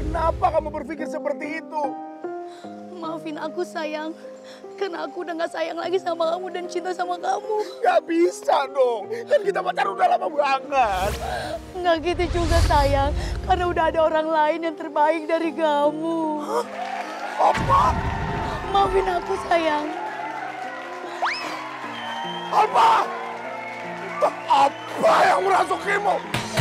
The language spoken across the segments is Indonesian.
Kenapa kamu berpikir seperti itu? Maafin aku sayang, karena aku udah gak sayang lagi sama kamu dan cinta sama kamu. Gak bisa dong, kan kita pacaran udah lama banget. Nggak gitu juga sayang, karena udah ada orang lain yang terbaik dari kamu. Hah? Apa? Maafin aku sayang. Apa? Apa yang merasukimu?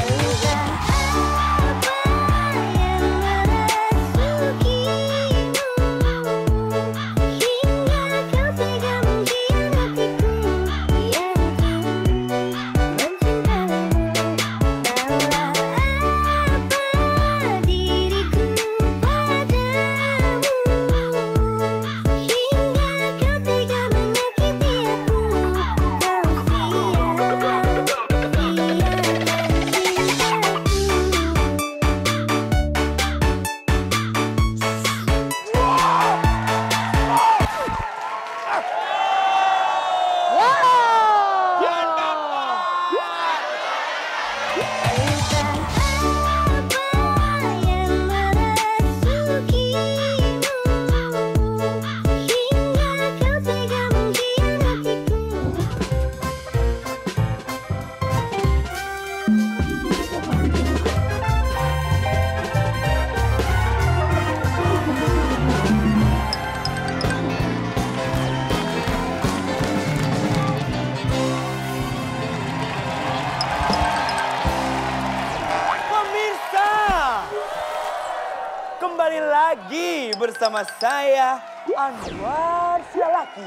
Kembali lagi bersama saya, Anwar Sialaki.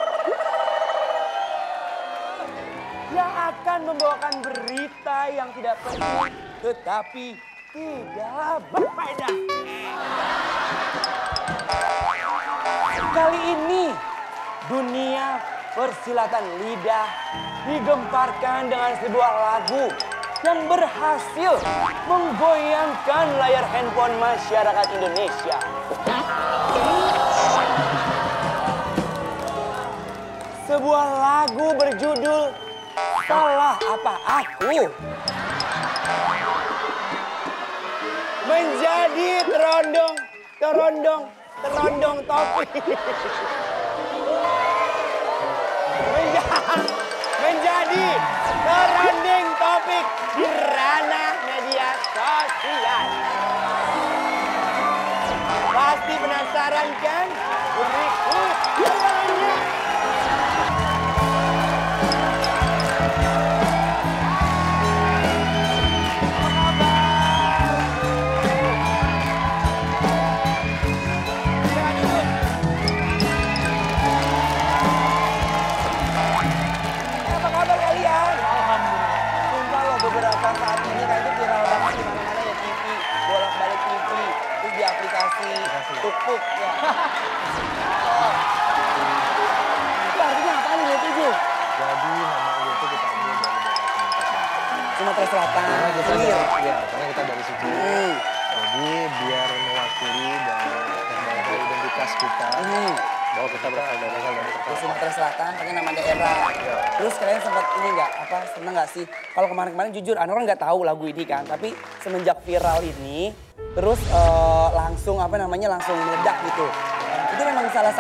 Yang akan membawakan berita yang tidak penting, tetapi tidak berfaedah. Kali ini, dunia persilatan lidah digemparkan dengan sebuah lagu yang berhasil menggoyangkan layar handphone masyarakat Indonesia. Sebuah lagu berjudul Salah Apa Aku menjadi terondong topik. Menjadi trending topik di ranah media sosial. Pasti penasaran kan? Berikut jawabannya. Saat ini kan itu viral banget di mana-mana ya, TV, bolak-balik TV, terus di aplikasi tuk-tuk ya. Itu artinya apa nih itu? Jadi nama itu kita ambil dari daerah Sumatera Selatan. Karena kita dari situ. Jadi biar mewakili dan membawa identitas kita. Bahwa kita berasal dari Sumatera Selatan, pakai nama daerah. Terus kalian sempat ini nggak, seneng nggak sih? Kalau kemarin-kemarin jujur, Anwar nggak tahu lagu ini kan. Tapi semenjak viral ini, terus langsung langsung meledak gitu. Itu memang salah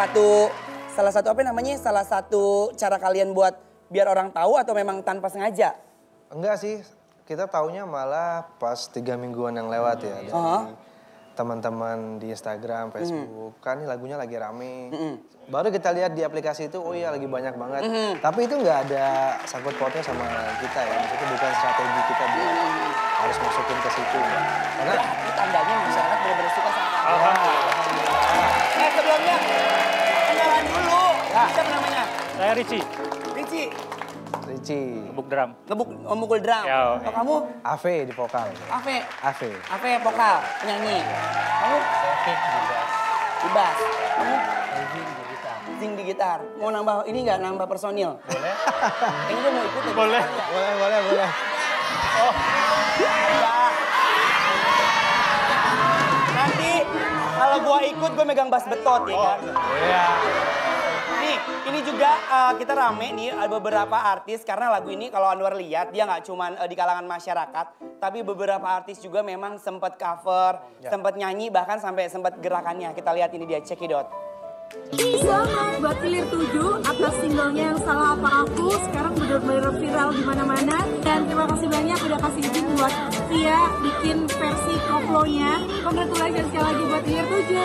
satu cara kalian buat biar orang tahu atau memang tanpa sengaja? Enggak sih, kita taunya malah pas 3 mingguan yang lewat ya. Dari teman-teman di Instagram, Facebook, kan ini lagunya lagi rame. Baru kita lihat di aplikasi itu, oh iya lagi banyak banget. Tapi itu nggak ada sangkut pautnya sama kita ya, maksudnya bukan strategi kita harus masukin ke situ. Karena itu tandanya masyarakat benar-benar suka sama kamu. Alhamdulillah. Sebelumnya, kenalan dulu. Siapa namanya? Saya Ricci. Ricci. Gebuk drum. Memukul drum. Ya, Oh, kamu? Ave di vokal. Ave vokal, penyanyi. Kamu? Oke, Di bass. Kamu? Zing Di gitar. Mau nambah ini nggak? Nambah personil? Boleh. Kayaknya dia mau ikut ya? Boleh. Boleh. Oh. Ya. Nanti kalau gua ikut, gua megang bass betot ya kan? Iya. Ini Nih, ini juga kita rame nih, ada beberapa artis. Karena lagu ini kalau Anwar lihat, dia nggak cuma di kalangan masyarakat. Tapi beberapa artis juga memang sempat cover, sempat nyanyi, bahkan sampai sempat gerakannya. Kita lihat ini dia, Cekidot. Selamat buat Clear 7 atas singlenya yang Salah Apa Aku. Sekarang benar-benar viral di mana-mana. Dan terima kasih banyak udah kasih izin buat Via bikin versi koplonya. Congratulations sekali lagi buat Clear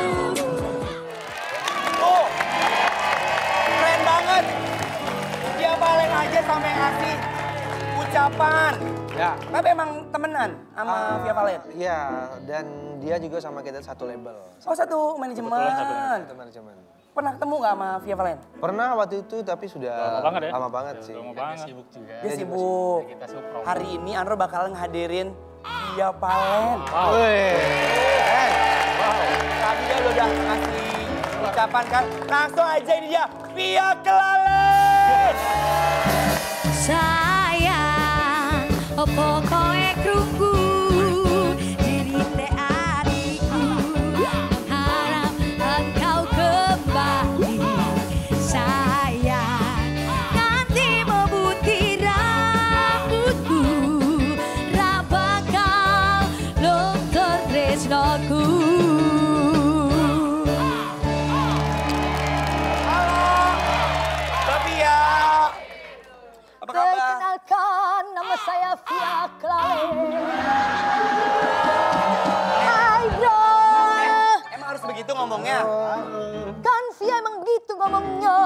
7. Oh, keren banget. Dia balik aja sampai ngasih ucapan. Ya. Tapi emang temenan sama Via Valen? Iya, dan dia juga sama kita satu label. Oh, satu manajemen. Satu manajemen. Pernah ketemu nggak sama Via Valen? Pernah waktu itu tapi sudah Lama banget ya? lama banget sih. Lama banget. Sibuk juga. Dia sibuk. Kita sibuk promo. Hari ini Anwar bakal ngehadirin Via Valen. Wow. Tadi dia udah ngasih ucapan kan. Langsung aja ini dia, Via Kelalen. Sayang, pokoknya krunggu diri teh adikku, harap engkau kembali. Sayang, ganti memutih rambutku, rabakal luntur tresnoku. Mbak Via. Apa kabar? Perkenalkan, nama saya Via Kelalen. Hai bro. Emang harus begitu ngomongnya? Kan Via emang begitu ngomongnya.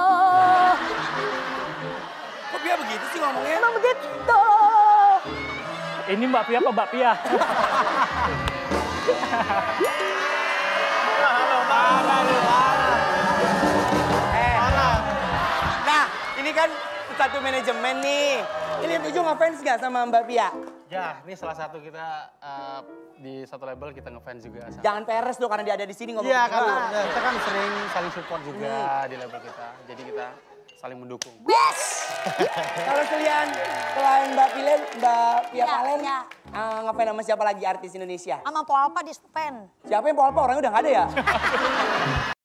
Kok Via begitu sih ngomongnya? Emang begitu. Ini Mbak Pia apa Mbak Pia? Nah, ini kan satu manajemen nih. Ini tujuh ngefans gak sama Mbak Pia? Ya, ini salah satu kita di satu label kita ngefans juga. Jangan peres dong karena dia ada di sini ngomong. Iya, berdua. karena kita kan sering saling support juga di label kita. Jadi kita saling mendukung. Kalau kalian selain Mbak Valen, Mbak Via Ya, Valen, ya. ngefans sama siapa lagi artis Indonesia? Sama Polpa di Spen. Siapa yang Polpa? Orangnya udah gak ada ya?